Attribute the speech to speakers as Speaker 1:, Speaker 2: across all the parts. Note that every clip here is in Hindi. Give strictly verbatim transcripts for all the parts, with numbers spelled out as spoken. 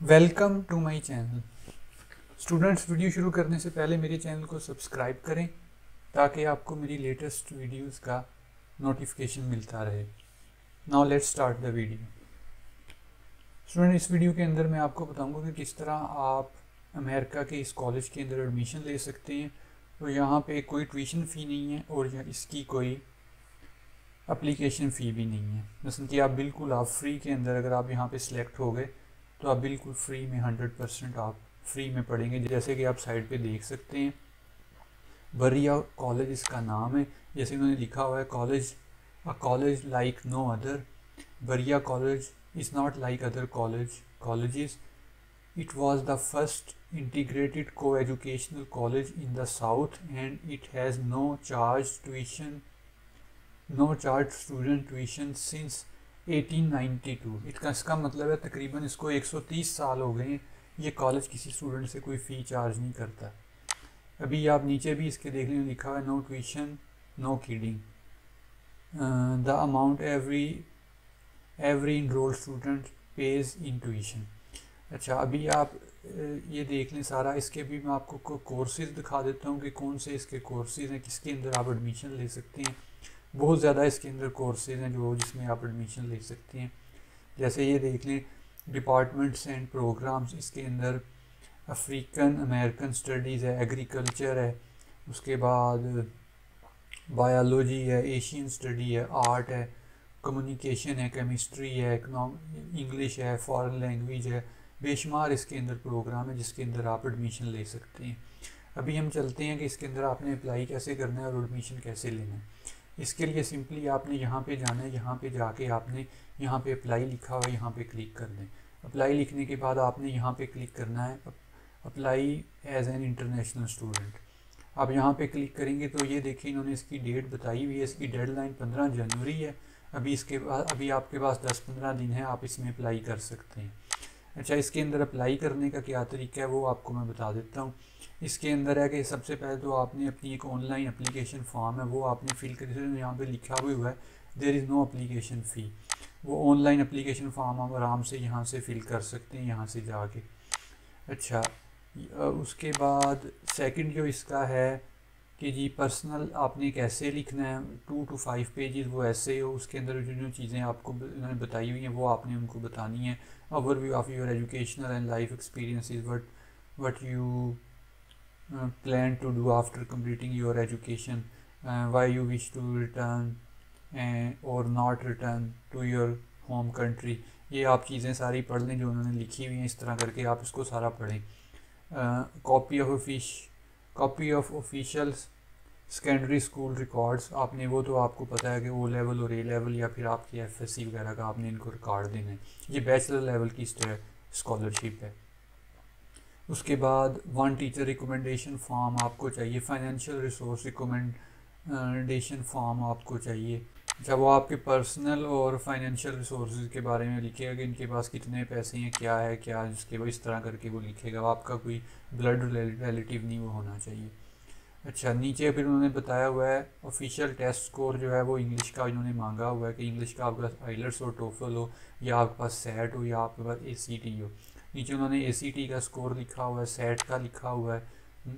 Speaker 1: Welcome to my channel. Students, video शुरू करने से पहले मेरे चैनल को सब्सक्राइब करें ताकि आपको मेरी लेटेस्ट वीडियोस का नोटिफिकेशन मिलता रहे। Now let's start the video. Student, इस वीडियो के अंदर मैं आपको बताऊंगा कि किस तरह आप अमेरिका के इस कॉलेज के अंदर एडमिशन ले सकते हैं। तो यहाँ पे कोई ट्यूशन फ़ी नहीं है और इसकी कोई एप्लीकेशन फ़ी भी नहीं है। जैसे कि आप बिल्कुल आप फ्री के अंदर अगर आप यहाँ पे सिलेक्ट हो गए तो आप बिल्कुल फ्री में हंड्रेड परसेंट आप फ्री में पढ़ेंगे। जैसे कि आप साइड पे देख सकते हैं, बरिया कॉलेज इसका नाम है। जैसे उन्होंने लिखा हुआ है, college a college like no other. Berea college is not like other college colleges. It was the first integrated co-educational college in the south and it has no charge tuition no charge student tuition since eighteen ninety two. इसका इसका मतलब है तकरीबन इसको एक सौ तीस साल हो गए हैं। ये कॉलेज किसी स्टूडेंट से कोई फ़ी चार्ज नहीं करता। अभी आप नीचे भी इसके देखने में लिखा हुआ है, no tuition no kidding, the amount every every enrolled student pays in tuition. अच्छा, अभी आप ये देख लें सारा। इसके भी मैं आपको कोर्सेज दिखा देता हूँ कि कौन से इसके कोर्सेज हैं, किसके अंदर आप एडमिशन ले सकते हैं। बहुत ज़्यादा इसके अंदर कोर्सेज हैं जो जिसमें आप एडमिशन ले सकते हैं। जैसे ये देख लें, डिपार्टमेंट्स एंड प्रोग्राम्स, इसके अंदर अफ्रीकन अमेरिकन स्टडीज़ है, एग्रीकल्चर है, उसके बाद बायोलॉजी है, एशियन स्टडी है, आर्ट है, कम्युनिकेशन है, केमिस्ट्री है, इंग्लिश है, फॉरेन लैंग्वेज है। बेशुमार इसके अंदर प्रोग्राम है जिसके अंदर आप एडमिशन ले सकते हैं। अभी हम चलते हैं कि इसके अंदर आपने अप्लाई कैसे करना है और एडमिशन कैसे लेना है। इसके लिए सिंपली आपने यहाँ पे जाना है। यहाँ पे जाके आपने यहाँ पे अप्लाई लिखा हुआ है, यहाँ पे क्लिक कर दें। अप्लाई लिखने के बाद आपने यहाँ पे क्लिक करना है apply as an international student. आप यहाँ पे क्लिक करेंगे तो ये देखिए इन्होंने इसकी डेट बताई हुई है। इसकी डेडलाइन पंद्रह जनवरी है। अभी इसके बाद अभी आपके पास दस पंद्रह दिन है, आप इसमें अप्लाई कर सकते हैं। अच्छा, इसके अंदर अप्लाई करने का क्या तरीका है वो आपको मैं बता देता हूँ। इसके अंदर है कि सबसे पहले तो आपने अपनी एक ऑनलाइन एप्लीकेशन फॉर्म है वो आपने फिल कर, यहाँ पे लिखा भी हुआ है there is no application fee. वो ऑनलाइन एप्लीकेशन फॉर्म आप आराम से यहाँ से फिल कर सकते हैं यहाँ से जाके। अच्छा, उसके बाद सेकंड जो इसका है कि जी पर्सनल आपने कैसे लिखना है, टू टू फाइव पेजेस वो ऐसे हो। उसके अंदर जो जो चीज़ें आपको इन्होंने बताई हुई हैं वो आपने उनको बतानी है। Overview of your educational and life experiences, what what you plan to do after completing your education, why you wish to return or not return to your home country. ये आप चीज़ें सारी पढ़ लें जो उन्होंने लिखी हुई हैं। इस तरह करके आप इसको सारा पढ़ें। Copy of offish copy of official secondary school records, आपने वो तो आपको पता है कि ओ लेवल और ए लेवल या फिर आपकी एफ एस सी वगैरह का आपने इनको रिकॉर्ड देना है। ये बैचलर लेवल की स्कॉलरशिप है। उसके बाद वन टीचर रिकमेंडेशन फॉर्म आपको चाहिए। फाइनेंशियल रिसोर्स रिकमेंडेशन फॉर्म आपको चाहिए। जब वो आपके पर्सनल और फाइनेंशियल रिसोर्स के बारे में लिखेगा कि इनके पास कितने पैसे हैं, क्या है क्या, जिसके वो इस तरह करके वो लिखेगा। आपका कोई ब्लड रिलेटिव नहीं वो होना चाहिए। अच्छा, नीचे फिर उन्होंने बताया हुआ है ऑफिशियल टेस्ट स्कोर जो है वो इंग्लिश का इन्होंने मांगा हुआ है कि इंग्लिश का आपके पास आइलट्स और टोफल हो, या आपके पास सैट हो, या आपके पास ए सी टी हो। नीचे उन्होंने ए सी टी का स्कोर लिखा हुआ है, सैट का लिखा हुआ है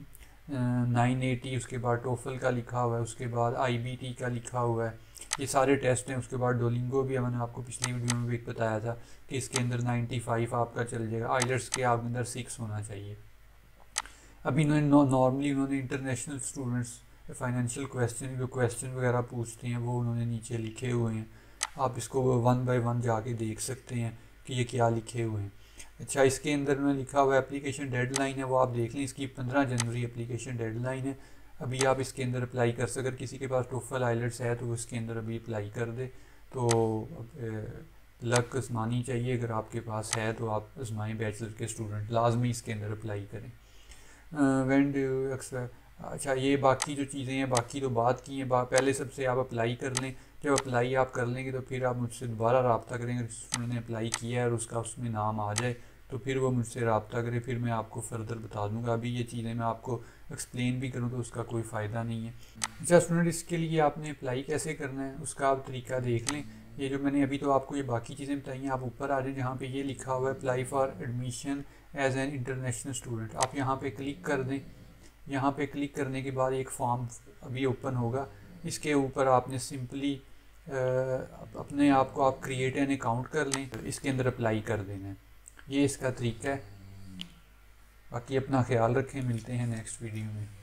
Speaker 1: नाइन एटी, उसके बाद टोफल का लिखा हुआ है, उसके बाद आई बी टी का लिखा हुआ है। ये सारे टेस्ट हैं। उसके बाद डोलिंगो भी मैंने आपको पिछली वीडियो में भी बताया था कि इसके अंदर नाइन्टी फाइव आपका चल जाएगा। आइलट्स के आपके अंदर सिक्स होना चाहिए। अभी इन्होंने नॉर्मली उन्होंने इंटरनेशनल स्टूडेंट्स फाइनेंशियल क्वेश्चन जो क्वेश्चन वगैरह पूछते हैं वो उन्होंने नीचे लिखे हुए हैं। आप इसको वन बाय वन जाके देख सकते हैं कि ये क्या लिखे हुए हैं। अच्छा, इसके अंदर उन्होंने लिखा हुआ है एप्लीकेशन डेडलाइन है वो आप देख लें। इसकी पंद्रह जनवरी एप्लीकेशन डेडलाइन है। अभी आप इसके अंदर अप्लाई कर सकते। अगर किसी के पास टोफल आइलट्स है तो इसके अंदर अभी अप्लाई कर दे। तो लक आजमानी चाहिए। अगर आपके पास है तो आप आजमाएँ। बैचलर के स्टूडेंट लाजमी इसके अंदर अप्लाई करें। When do you expect. अच्छा, ये बाकी जो चीज़ें हैं बाकी तो बात की हैं। पहले सबसे आप अप्लाई कर लें। जब अप्लाई आप कर लेंगे तो फिर आप मुझसे दोबारा रब्ता करेंगे। स्टूडेंट ने अप्लाई किया है और उसका उसमें नाम आ जाए तो फिर वो मुझसे रब्ता करे, फिर मैं आपको फर्दर बता दूंगा। अभी ये चीज़ें मैं आपको एक्सप्लेन भी करूँ तो उसका कोई फ़ायदा नहीं है। अच्छा स्टूडेंट, इसके लिए आपने अप्लाई कैसे करना है उसका आप तरीका देख लें। ये जो मैंने अभी तो आपको ये बाकी चीज़ें बताई हैं, आप ऊपर आ जाए जहाँ पे ये लिखा हुआ है apply for admission as an international student, आप यहाँ पे क्लिक कर दें। यहाँ पे क्लिक करने के बाद एक फॉर्म अभी ओपन होगा, इसके ऊपर आपने सिंपली अपने आप को आप क्रिएट एन अकाउंट कर लें, तो इसके अंदर अप्लाई कर देना है। ये इसका तरीका है। बाकी अपना ख्याल रखें, मिलते हैं नेक्स्ट वीडियो में।